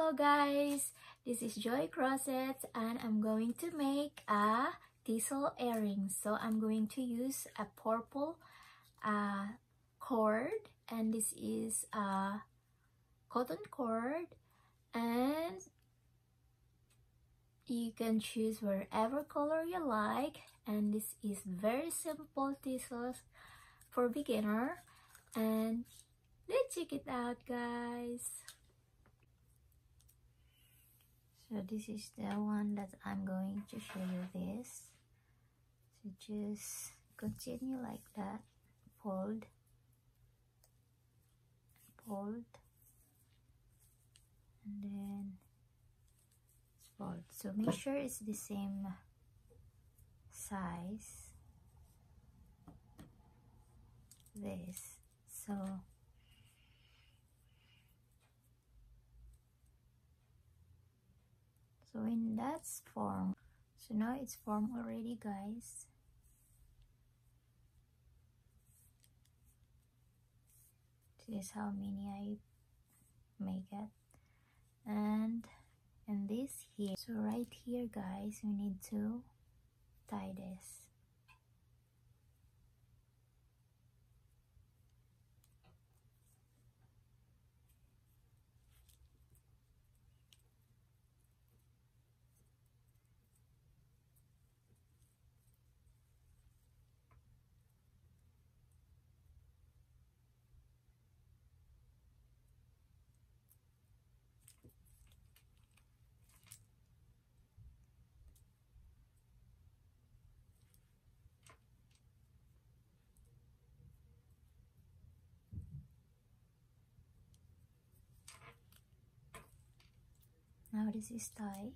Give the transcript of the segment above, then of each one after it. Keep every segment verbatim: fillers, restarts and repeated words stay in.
Hello guys, this is Joy Crosset and I'm going to make a tessel earring. So I'm going to use a purple uh, cord, and this is a cotton cord, and you can choose wherever color you like, and this is very simple tessels for beginner, and let's check it out guys. So this is the one that I'm going to show you this. So just continue like that, fold, fold, and then fold. So make sure it's the same size. This. So So in that form, so now it's formed already guys. This is how many I make it. And and this here, so right here guys, we need to tie this. Now this is tie.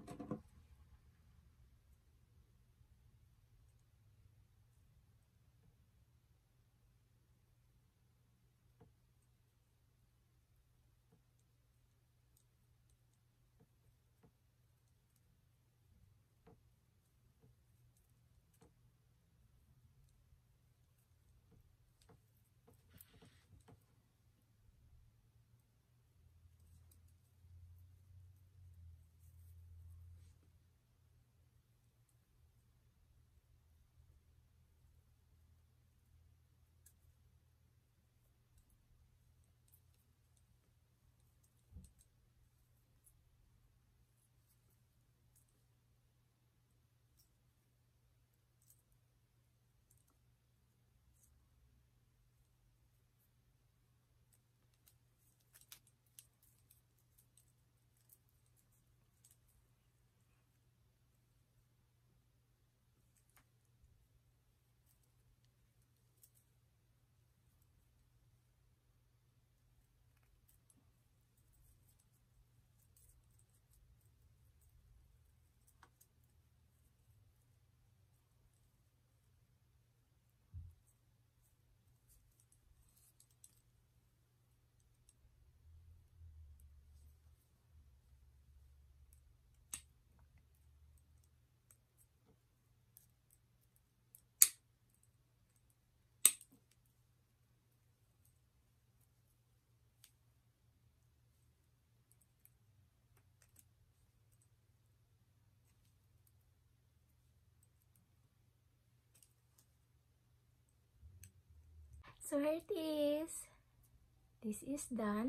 So here it is. This is done.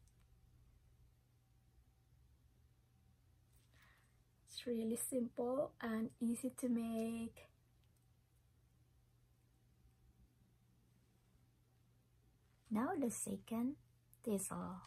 It's really simple and easy to make. Now the second tessel.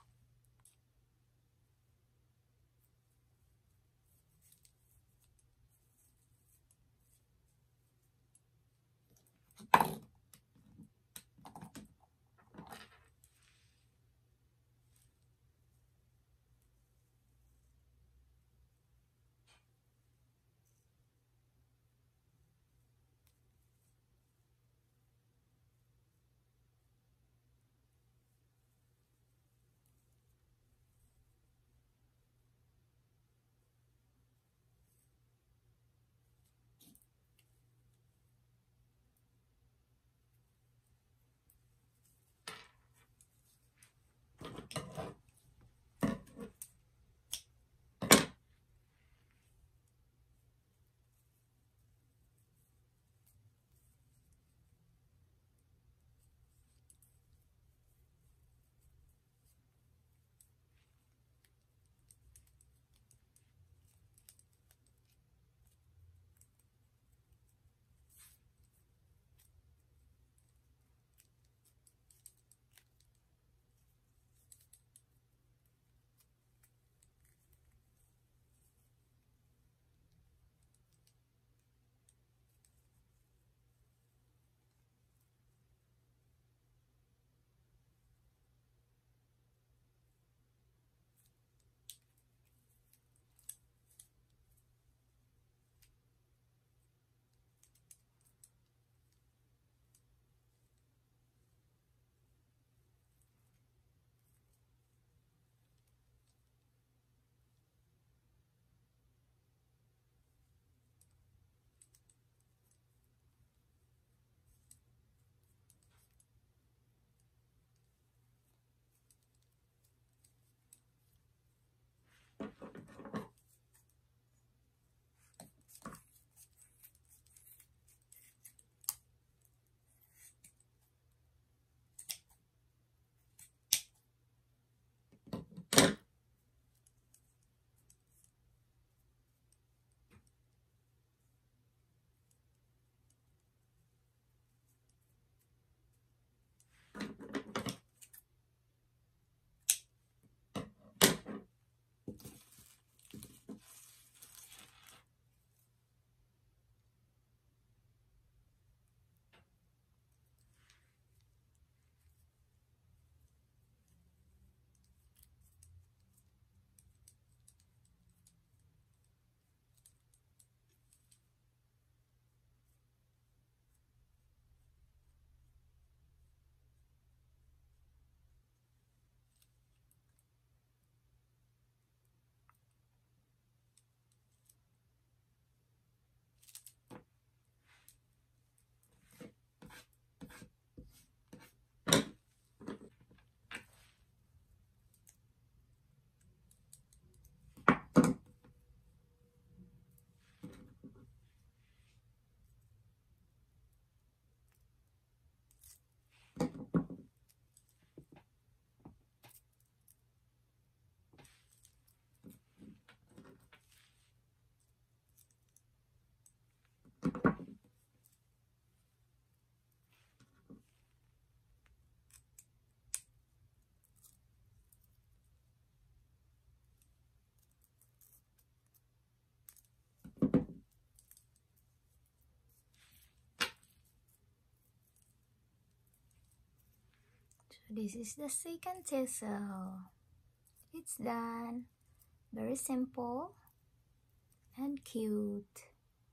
So this is the second tessel. It's done. Very simple and cute.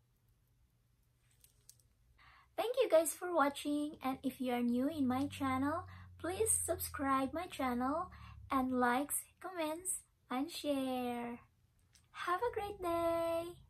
Thank you guys for watching, and if you are new in my channel, please subscribe my channel and likes, comments, and share. Have a great day!